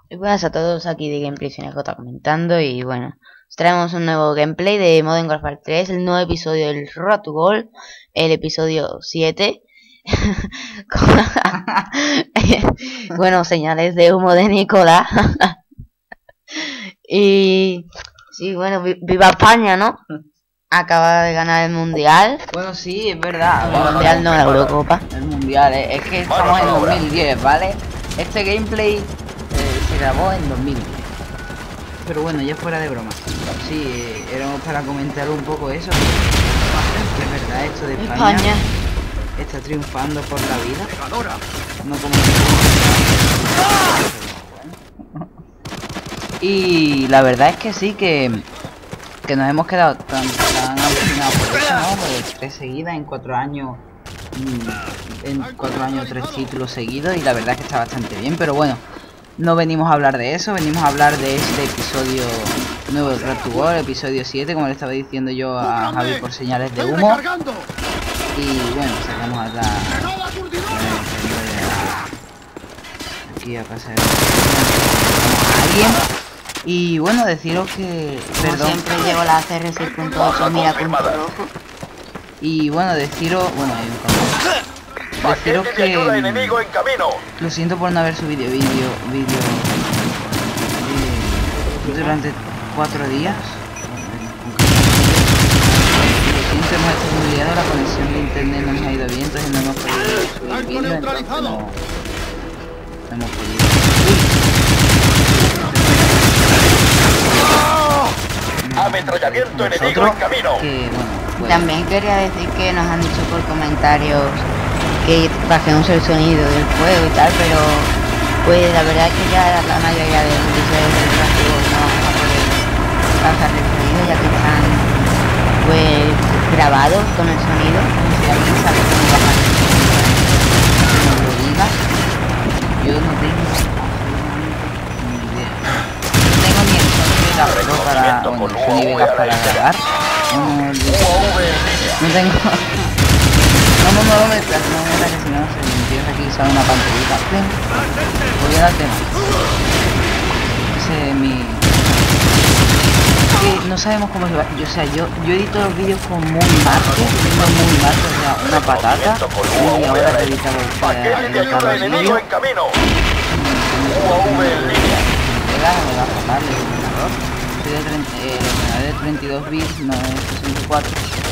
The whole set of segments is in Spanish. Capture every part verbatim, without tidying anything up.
Y buenas a todos, aquí de Gameplay N J comentando. Y bueno, os traemos un nuevo gameplay de Modern Warfare tres, el nuevo episodio del Road to Gold, el episodio siete. Bueno, señales de humo de Nicolás. Y sí, bueno, viva España, ¿no? Acaba de ganar el mundial. Bueno, sí, es verdad. El mundial no, la Eurocopa. El mundial, eh. es que estamos en dos mil diez, ¿vale? Este gameplay eh, se grabó en dos mil diez. Pero bueno, ya fuera de broma. Sí, eh, éramos para comentar un poco eso. Que es verdad, esto de España, España está triunfando por la vida. No como... Y la verdad es que sí, que, que nos hemos quedado tan, tan alucinados por eso, ¿no? Por tres seguidas en cuatro años. En cuatro años, tres títulos seguidos. Y la verdad es que está bastante bien. Pero bueno, no venimos a hablar de eso. Venimos a hablar de este episodio nuevo de Road to Gold, episodio siete, como le estaba diciendo yo a Javi por señales de humo. Y bueno, sacamos a la... Aquí a pasar a alguien. Y bueno, deciros que... Como Perdón. siempre llevo la C R seis punto ocho, mira punto rojo. Y bueno, deciros... Bueno, hay un cambio. Deciros que... Lo siento por no haber subido vídeo... vídeo... Eh, durante cuatro días. Lo siento, hemos estado muy liados, la conexión de internet no nos ha ido bien, entonces no hemos podido subir vídeo, entonces no, no hemos podido... Ametrallamiento enemigo en camino. Que, bueno, bueno. También quería decir que nos han dicho por comentarios que bajemos el sonido del juego y tal, pero pues la verdad es que ya la mayoría de los episodios del juego no vamos a poder bajar el sonido, ya que están pues grabados con el sonido. Si alguien sabe cómo bajar el sonido, que nos lo diga. Yo no tengo ni idea. No tengo ni el sonido de la Pro para... bueno, el Sony Vegas para grabar. No, no tengo... No, no, no lo metas, no me metas, que si no se me empieza aquí, sale una pantallita. Voy a dar tema. Ese es mi... Que no sabemos cómo se va. Yo, o sea, yo, yo edito los vídeos con muy marco, tengo muy marco, o sea, una patata. Y ahora he editado para editar los vídeos. Me va a pasar el ordenador. Soy de, treinta, eh, de treinta y dos bits, no es sesenta y cuatro.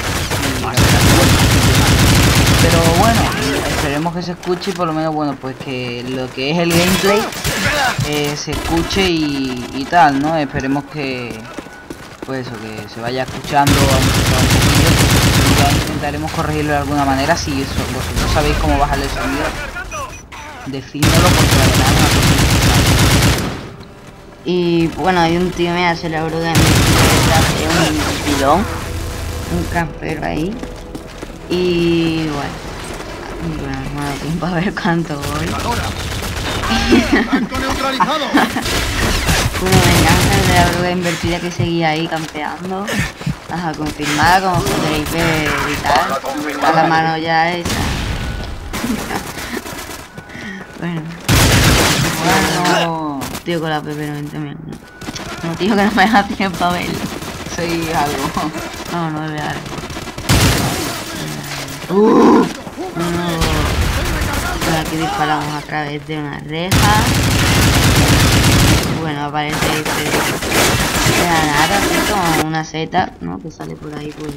Pero bueno, esperemos que se escuche y por lo menos, bueno, pues que lo que es el gameplay eh, se escuche y, y tal, ¿no? Esperemos que, pues eso, que se vaya escuchando aunque sea un poquillo, y ya intentaremos corregirlo de alguna manera. Si eso, vosotros sabéis cómo bajarle el sonido, decídmelo, porque la verdad es una cosa importante. Y bueno, hay un tío me hace la bruda en mi un pilón, un campero ahí. Y bueno, bueno, no me da tiempo a ver cuánto voy. Bueno, venganza de la bruda invertida que seguía ahí campeando. Ajá, confirmada, como podréis ver y tal. A la mano ya esa. Bueno. Bueno, Tío, con la P P noventa mil, no. No, tío, que no me da tiempo a verlo. sí, algo. No, no es algo. Uh, No, no. Bueno, aquí disparamos a través de una reja. Bueno, aparece este de la nada, así como una seta, ¿no? Que sale por ahí, pues.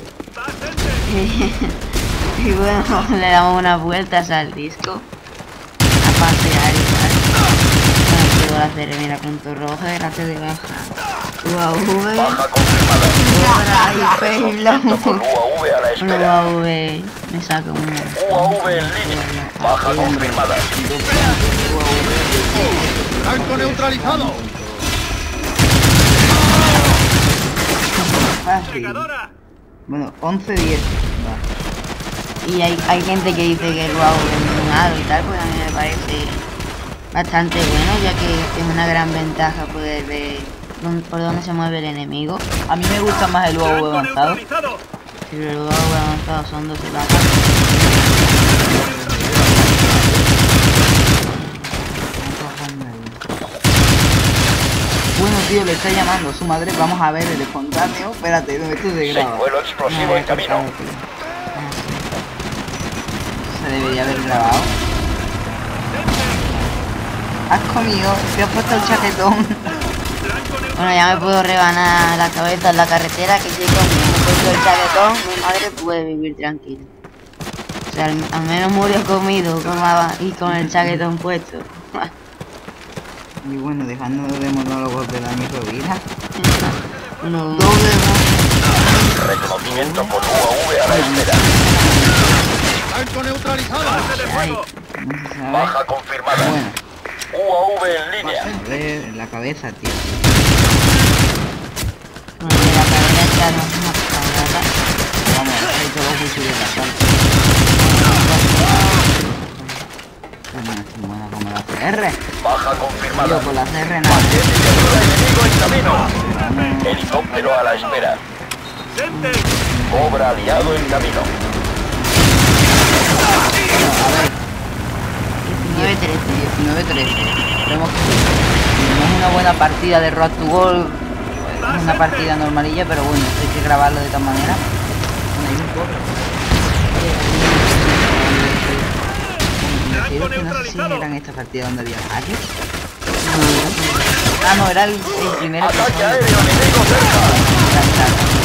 Y bueno, le damos unas vueltas al disco. A pasear y tal. Bueno, la C R, mira, punto rojo y la T de baja. U A V. Una U A V. Me saca una. U A V en línea. Baja confirmada. Blanco neutralizado. fácil. Bueno, once diez. Y hay, hay gente que dice que el U A V es muy malo y tal, pues a mí me parece bastante bueno, ya que es una gran ventaja poder ver por dónde se mueve el enemigo. A mí me gusta más el U A V avanzado. Si el U A V avanzado son doce bajas. tío le está llamando a su madre. Vamos a ver el espontáneo. Espérate, no, esto se graba. Señuelo explosivo en camino. Se debería haber grabado. Has comido, te has puesto el chaquetón. Bueno, ya me puedo rebanar la cabeza en la carretera, que si con me he puesto el chaquetón, mi madre puede vivir tranquila. O sea, al, al menos murió comido con la, y con el chaquetón puesto. Y bueno, dejando de monólogos de la microvida. Bueno, Doble Reconocimiento con U A V a la espera. ¡Blanco neutralizado! ay, no se sabe. Baja confirmada. Bueno, U A V en línea. a ver, en la cabeza, tío. bueno, de la cabeza no es una cabrata. Vamos, hay todos los fusiles de asalto. Bueno, es buena como la C R. Baja Tío, confirmada. con la C R nada. Enemigo en camino. Helicóptero a la espera. Cobra aliado en camino. Bueno, a ver, diecinueve trece. diecinueve trece. Tenemos que... No es una buena partida de Road to Goal. Es una partida normalilla, pero bueno, esto hay que grabarlo de tal manera. Bueno, hay un poco. Que no sé si eran estas partidas donde había varios. Ah, no, era el, el primero que Ataque estaba- aéreo enemigo cerca.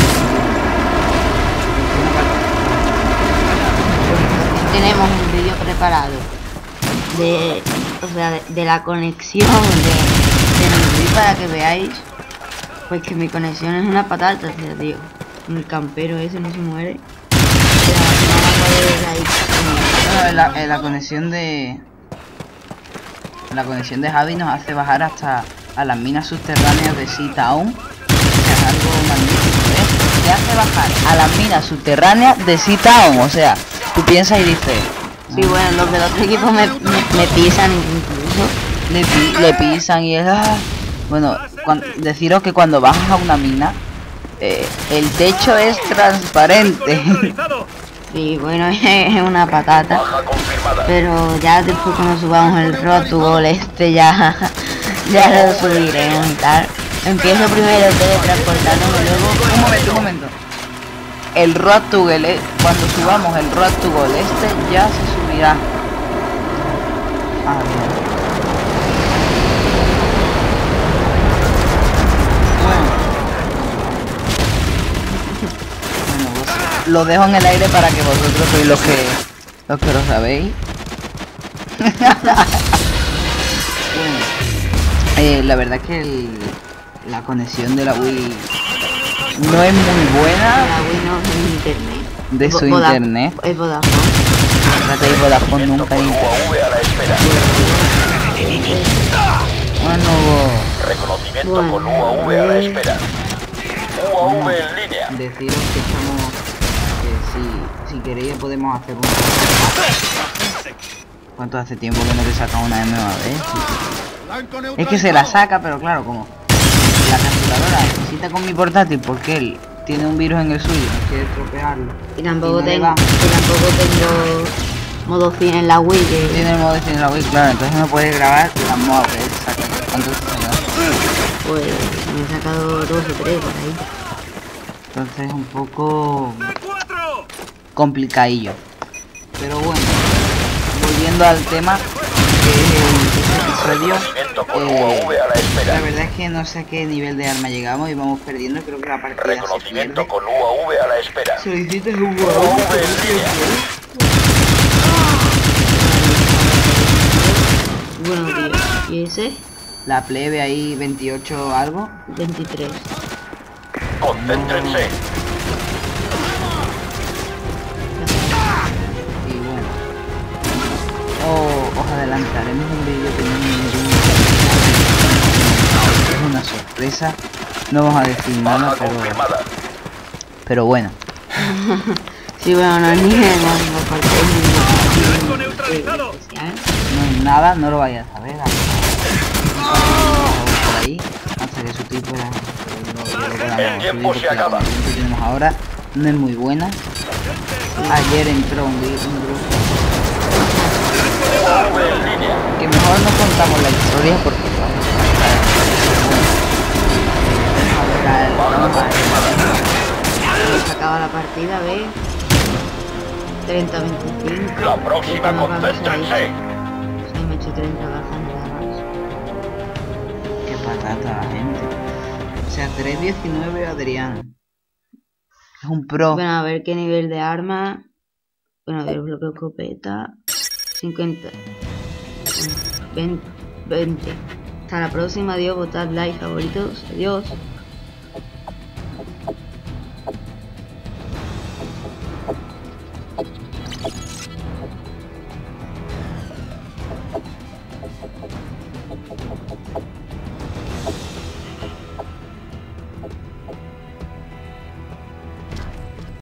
Tenemos un vídeo preparado de, o sea, de, de la conexión de, de mi vídeo para que veáis, pues que mi conexión es una patata, tío, tío. El campero ese no se muere. Pero no va a poder ahí. Bueno, en la, en la conexión de... La conexión de Javi nos hace bajar hasta a las minas subterráneas de Sea Town. O sea, es algo magnífico, ¿eh? Te hace bajar a las minas subterráneas de Sea Town. O sea, tú piensas y dices... Sí, bueno, los del otro equipo me, me, me pisan incluso. Le, pi- le pisan y es... ah. Bueno, cuan- deciros que cuando bajas a una mina, eh, el techo es transparente. Sí, bueno, es una patata. Baja confirmada. Pero ya después cuando subamos el Road to Goal este ya, ya lo subiremos y tal. Empiezo primero teletransportándome, luego... Un momento, un momento. El Road to Goal, eh, cuando subamos el Road to Goal este ya se subirá. Ah, bien. Bueno. Bueno, pues, lo dejo en el aire para que vosotros sois los que los que lo sabéis. Bueno, eh, la verdad que el, la conexión de la Wii no es muy buena La Wii no es internet. de su Voda- internet. Es Vodafone. Trata de Vodafone nunca hay U internet. A V a la espera. Bueno, Reconocimiento Bueno, con U A V a la eh. espera. U A V en línea. deciros que estamos que si, si queréis podemos hacer una. ¿Cuánto hace tiempo que no te saca una M A B? ¡Blanco neutralizado! Es que se la saca, pero claro, como la capturadora necesita con mi portátil porque él tiene un virus en el suyo, no quiere estropearlo. Y tampoco, Y no le tengo, va. y tampoco tengo modo cien en la Wii. Que... Tiene el modo de cine en la Wii, claro, entonces no puede grabar las M A B. ¿Cuánto se saca? Pues me he sacado dos o tres por ahí. Entonces es un poco complicadillo. Pero bueno, volviendo al tema que es el episodio, Reconocimiento con U eh, A V a la la espera. verdad es que no sé a qué nivel de arma llegamos y vamos perdiendo, creo que la partida se Reconocimiento pierde. con U A V a la espera. Solicites un U A V en línea. Bueno, tío. ¿Y ese? La plebe ahí veintiocho algo. veintitrés. Concéntrense. Y bueno, o- os adelantaremos un vídeo que no es es una sorpresa, no vamos a decir nada, Baja pero, confirmada. pero bueno. Sí, bueno, no es ni no, no falta ni especial. No es nada, no lo vayas a ver. Por ahí, hasta que su tipo era. lo- lo podamos El tiempo subir, se porque la acaba. conexión que tenemos ahora no es muy buena. Ayer entró un, vi- un grupo U A V en línea. que mejor no contamos la historia porque vamos a estar- la partida, ¿ves? treinta veinticinco. La próxima, concéntrense. Sí, me he hecho treinta bajas nada más. Qué patata la gente. O sea, tres diecinueve Adrián. Es un pro. Bueno, a ver qué nivel de arma. Bueno, a ver, bloqueo escopeta. cincuenta. veinte. Hasta la próxima, adiós, votad like, favoritos, adiós.